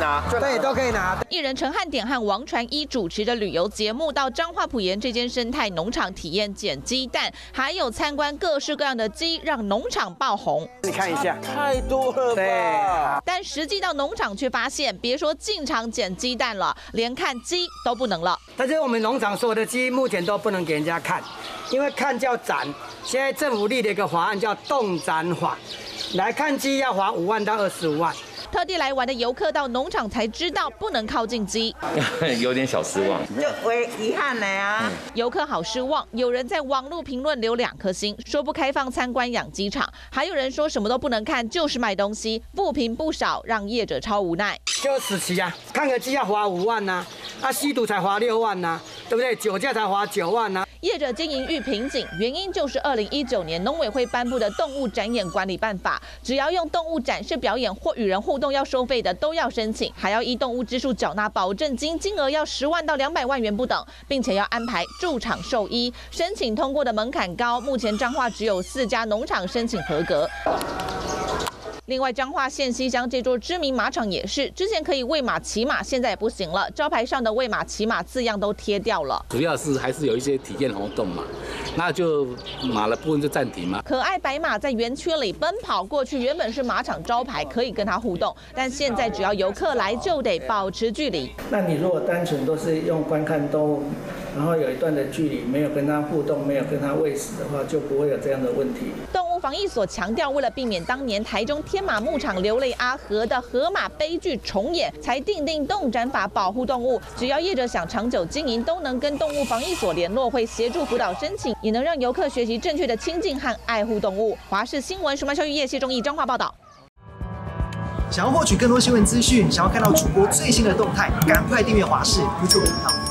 拿， 对，都可以拿。 艺人陈汉典和王传一主持的旅游节目，到彰化埔盐这间生态农场体验捡鸡蛋，还有参观各式各样的鸡，让农场爆红。 你看一下， 太多了吧？ 对。 但实际到农场却发现，别说进场捡鸡蛋了，连看鸡都不能了。 但是我们农场所有的鸡目前都不能给人家看，因为看叫斩。现在政府立了一个法案叫动斩法，来看鸡要罚5万到25万。 特地来玩的游客到农场才知道不能靠近鸡， 有点小失望， 就为遗憾了呀。 游客好失望，有人在网络评论留2颗星，说不开放参观养鸡场，还有人说什么都不能看，就是卖东西，负评不少，让业者超无奈。 就死期啊，看个鸡要罚5万呐，吸毒才罚6万呐，对不对？酒驾才罚9万呐。 业者经营遇瓶颈，原因就是2019年农委会颁布的动物展演管理办法，只要用动物展示表演或与人互动要收费的都要申请，还要依动物只数缴纳保证金，金额要10万到200万元不等，并且要安排驻场兽医。申请通过的门槛高，目前彰化只有4家农场申请合格。另外，彰化县西乡这座知名马场也是，之前可以喂马骑马，现在也不行了，招牌上的喂马骑马字样都贴掉了。 主要是还是有一些体验活动嘛，那就马的部分就暂停嘛。 可爱白马在园区里奔跑，过去原本是马场招牌，可以跟它互动，但现在只要游客来就得保持距离。 那你如果单纯都是用观看动物，然后有一段的距离，没有跟它互动，没有跟它喂食的话，就不会有这样的问题。 动物防疫所强调，为了避免当年台中天马牧场流泪阿和的河马悲剧重演，才订定动展法保护动物。只要业者想长久经营，都能跟动物防疫所联络，会协助辅导申请，也能让游客学习正确的亲近和爱护动物。华视新闻，数码教育业谢忠义彰化报道。 想要获取更多新闻资讯，想要看到主播最新的动态，赶快订阅华视 YouTube 频道。